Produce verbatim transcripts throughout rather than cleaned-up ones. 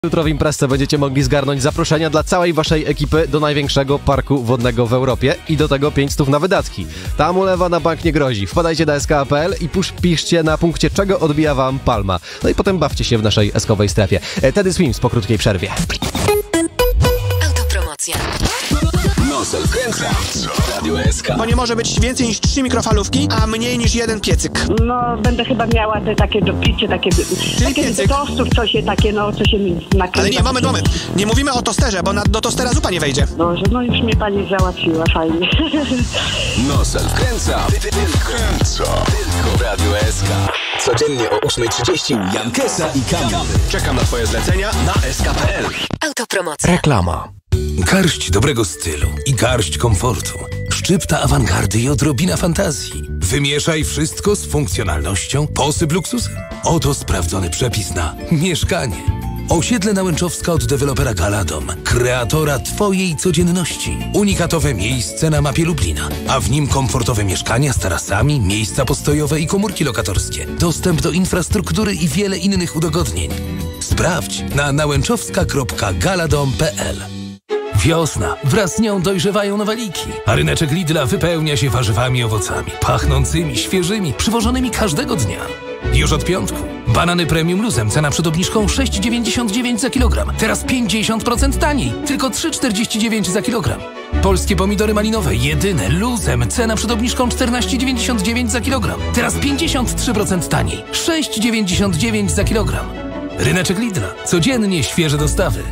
Jutro w imprezce będziecie mogli zgarnąć zaproszenia dla całej waszej ekipy do największego parku wodnego w Europie i do tego pięć stów na wydatki. Tam ulewa na bank nie grozi. Wpadajcie na S K A kropka P L i pusz, piszcie na punkcie, czego odbija wam palma. No i potem bawcie się w naszej eskowej strefie. Teddy Swims po krótkiej przerwie. Autopromocja. Nosel wkręca Radio S K. Bo nie może być więcej niż trzy mikrofalówki, a mniej niż jeden piecyk. No, będę chyba miała te takie do picia, takie... Takie piecyk? do tostów, co się takie, no, co się nakręca. Ale nie, moment, moment. Nie mówimy o tosterze, bo na, do tostera zupa nie wejdzie. Boże, no już mnie pani załatwiła, fajnie. Nosel wkręca. Wkręca. Tylko w Radio S K. Codziennie o ósma trzydzieści Jan Kesa i Kamil. Czekam na twoje zlecenia na S K kropka P L. Autopromocja. Reklama. Garść dobrego stylu i garść komfortu. Szczypta awangardy i odrobina fantazji. Wymieszaj wszystko z funkcjonalnością, posyp luksusem. Oto sprawdzony przepis na mieszkanie. Osiedle Nałęczowska od dewelopera Galadom, kreatora twojej codzienności. Unikatowe miejsce na mapie Lublina, a w nim komfortowe mieszkania z tarasami, miejsca postojowe i komórki lokatorskie. Dostęp do infrastruktury i wiele innych udogodnień. Sprawdź na nałęczowska kropka galadom kropka P L. Wiosna. Wraz z nią dojrzewają noweliki, a ryneczek Lidla wypełnia się warzywami i owocami, pachnącymi, świeżymi, przywożonymi każdego dnia. Już od piątku. Banany premium luzem, cena przed obniżką sześć dziewięćdziesiąt dziewięć za kilogram. Teraz pięćdziesiąt procent taniej, tylko trzy czterdzieści dziewięć za kilogram. Polskie pomidory malinowe, jedyne, luzem, cena przed obniżką czternaście dziewięćdziesiąt dziewięć za kilogram. Teraz pięćdziesiąt trzy procent taniej, sześć dziewięćdziesiąt dziewięć za kilogram. Ryneczek Lidla. Codziennie świeże dostawy.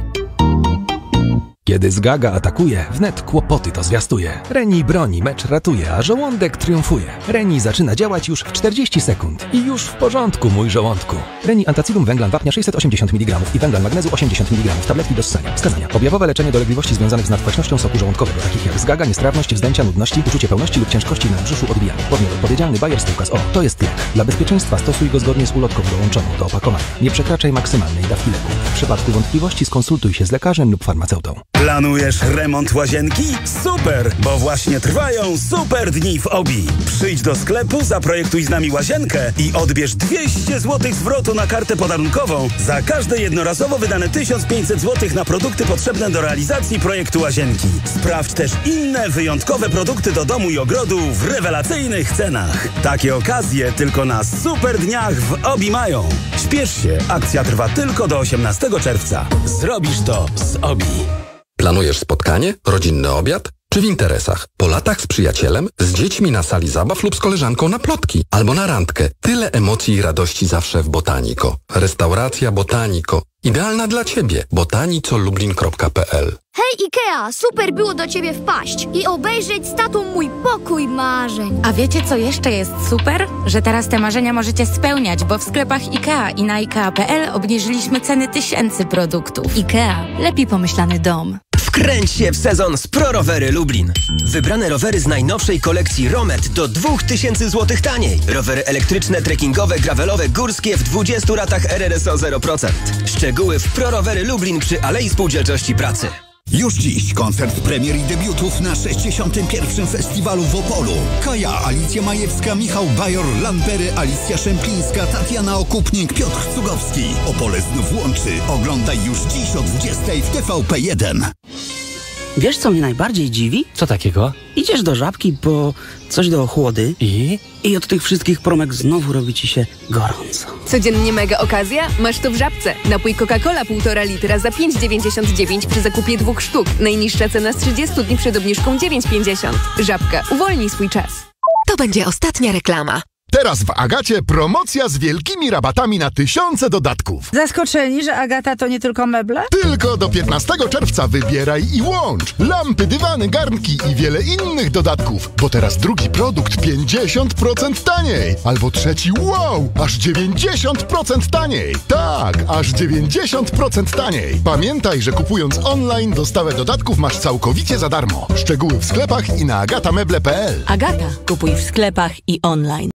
Kiedy zgaga atakuje, wnet kłopoty to zwiastuje. Reni broni, mecz ratuje, a żołądek triumfuje. Reni zaczyna działać już w czterdzieści sekund. I już w porządku, mój żołądku. Reni Antacylum węglan wapnia sześćset osiemdziesiąt miligramów i węglan magnezu osiemdziesiąt miligramów. Tabletki do ssania. Wskazania. Objawowe leczenie dolegliwości związanych z nadkwaśnością soku żołądkowego, takich jak zgaga, niestrawność, wzdęcia, nudności, uczucie pełności lub ciężkości na brzuszu, odbijanie. Podmiot odpowiedzialny Bayer spółka z O. To jest lek. Dla bezpieczeństwa stosuj go zgodnie z ulotką dołączoną do opakowania. Nie przekraczaj maksymalnej dawki leku. W przypadku wątpliwości skonsultuj się z lekarzem lub farmaceutą. Planujesz remont łazienki? Super, bo właśnie trwają super dni w Obi. Przyjdź do sklepu, zaprojektuj z nami łazienkę i odbierz dwieście złotych zwrotu na kartę podarunkową za każde jednorazowo wydane tysiąc pięćset złotych na produkty potrzebne do realizacji projektu łazienki. Sprawdź też inne wyjątkowe produkty do domu i ogrodu w rewelacyjnych cenach. Takie okazje tylko na super dniach w Obi mają. Śpiesz się, akcja trwa tylko do osiemnastego czerwca. Zrobisz to z Obi. Planujesz spotkanie, rodzinny obiad? Czy w interesach? Po latach z przyjacielem, z dziećmi na sali zabaw lub z koleżanką na plotki? Albo na randkę? Tyle emocji i radości zawsze w Botaniko. Restauracja Botaniko. Idealna dla Ciebie. botanico lublin kropka P L. Hej Ikea, super było do Ciebie wpaść i obejrzeć z tatą mój pokój marzeń. A wiecie co jeszcze jest super? Że teraz te marzenia możecie spełniać, bo w sklepach Ikea i na ikea kropka P L obniżyliśmy ceny tysięcy produktów. Ikea. Lepiej pomyślany dom. Wkręć się w sezon z ProRowery Lublin. Wybrane rowery z najnowszej kolekcji Romet do dwóch tysięcy złotych taniej. Rowery elektryczne, trekkingowe, gravelowe, górskie w dwudziestu latach R R S O zero procent. Szczegóły w ProRowery Lublin przy Alei Spółdzielczości Pracy. Już dziś koncert premier i debiutów na sześćdziesiątym pierwszym Festiwalu w Opolu. Kaja, Alicja Majewska, Michał Bajor, Lampery, Alicja Szemplińska, Tatiana Okupnik, Piotr Cugowski. Opole znów łączy. Oglądaj już dziś o dwudziestej w T V P jeden. Wiesz, co mnie najbardziej dziwi? Co takiego? Idziesz do Żabki po coś do ochłody I? I od tych wszystkich promek znowu robi ci się gorąco. Codziennie mega okazja? Masz to w Żabce. Napój Coca-Cola półtora litra za pięć dziewięćdziesiąt dziewięć przy zakupie dwóch sztuk. Najniższa cena z trzydziestu dni przed obniżką dziewięć pięćdziesiąt. Żabka. Uwolnij swój czas. To będzie ostatnia reklama. Teraz w Agacie promocja z wielkimi rabatami na tysiące dodatków. Zaskoczeni, że Agata to nie tylko meble? Tylko do piętnastego czerwca wybieraj i łącz. Lampy, dywany, garnki i wiele innych dodatków. Bo teraz drugi produkt pięćdziesiąt procent taniej. Albo trzeci, wow, aż dziewięćdziesiąt procent taniej. Tak, aż dziewięćdziesiąt procent taniej. Pamiętaj, że kupując online dostawę dodatków masz całkowicie za darmo. Szczegóły w sklepach i na agata meble kropka P L. Agata, kupuj w sklepach i online.